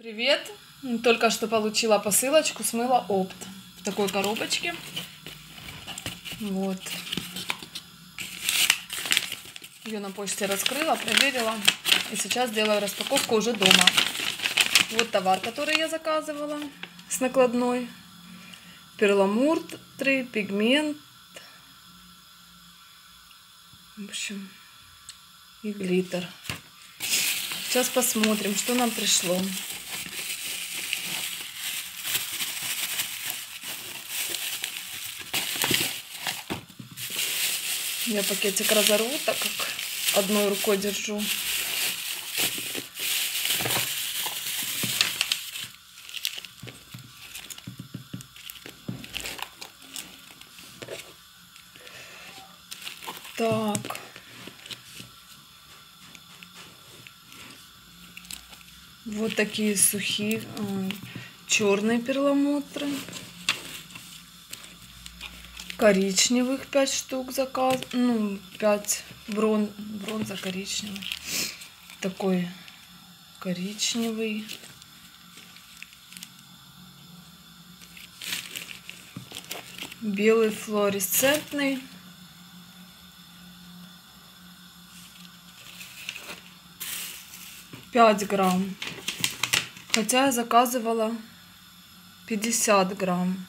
Привет! Только что получила посылочку с мыла Опт в такой коробочке. Вот. Ее на почте раскрыла, проверила. И сейчас делаю распаковку уже дома. Вот товар, который я заказывала с накладной. Перламутр, пигмент. В общем, и глиттер. Сейчас посмотрим, что нам пришло. Я пакетик разорву, так как одной рукой держу. Так. Вот такие сухие черные перламутры. Коричневых 5 штук заказ. Ну, 5 бронза коричневый. Такой коричневый. Белый флуоресцентный. $5 грамм. Хотя я заказывала 50 грамм.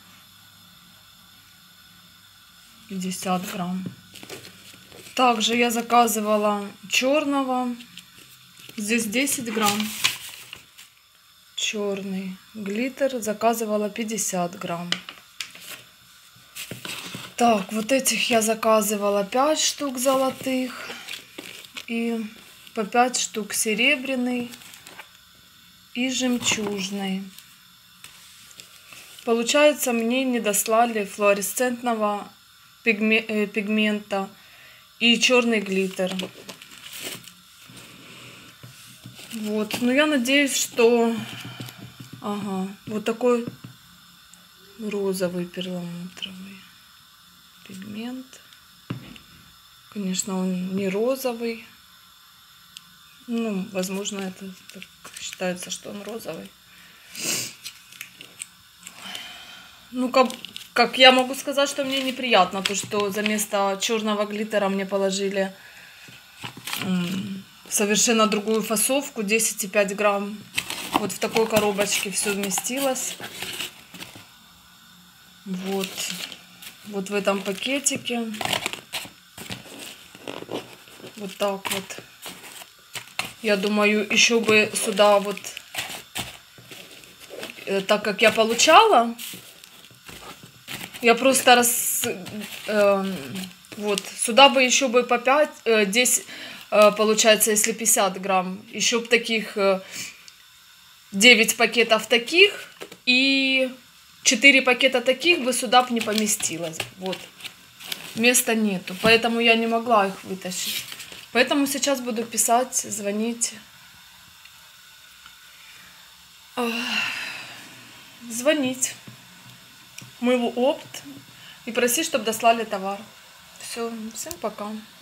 50 грамм. Также я заказывала черного. Здесь 10 грамм. Черный глиттер заказывала 50 грамм. Так, вот этих я заказывала 5 штук золотых. И по 5 штук серебряный и жемчужный. Получается, мне не дослали флуоресцентного пигмента и черный глиттер. Вот, но я надеюсь, что вот такой розовый перламутровый пигмент. Конечно, он не розовый. Ну, возможно, это так считается, что он розовый. Ну, как я могу сказать, что мне неприятно, то, что за место черного глиттера мне положили совершенно другую фасовку, 10,5 грамм. Вот в такой коробочке все вместилось. Вот в этом пакетике. Вот так вот. Я думаю, еще бы сюда вот, так как я получала, я просто вот сюда бы еще бы по 5, 10, получается, если 50 грамм, еще бы таких 9 пакетов таких и 4 пакета таких бы сюда бы не поместилось. Вот. Места нету, поэтому я не могла их вытащить. Поэтому сейчас буду писать, звонить. Звонить мылу Опт и просить, чтобы дослали товар. Все, всем пока.